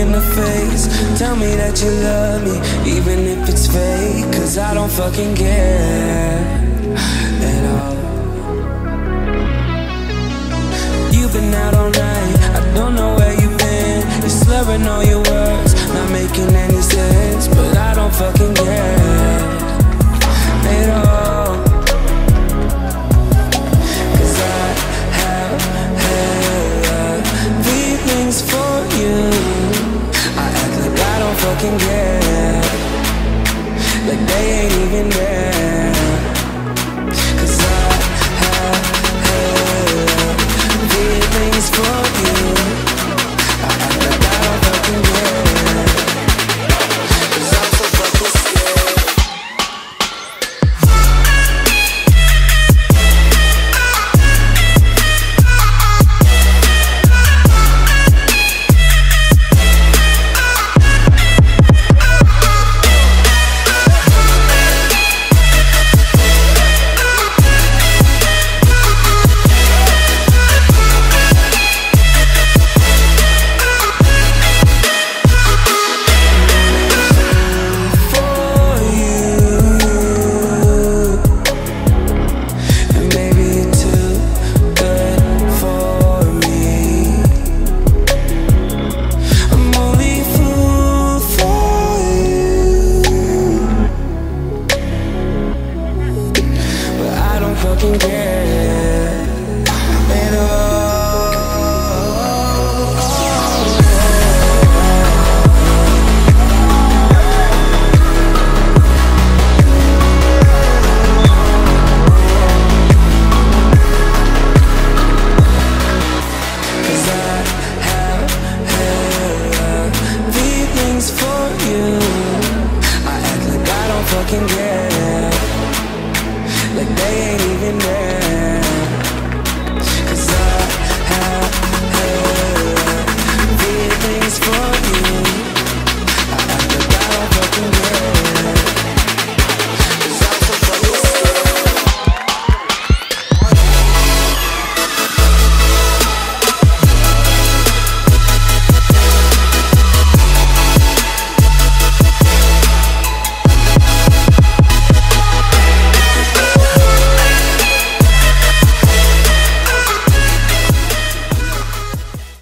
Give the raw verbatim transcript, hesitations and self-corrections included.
in the face. Tell me that you love me, even if it's fake, cause I don't fucking care at all. You've been out all night, I don't know where you've been. You're slurring all your words, not making any sense, but I don't fucking care at all. Cause I have hella feelings for you. I act like I don't fucking care.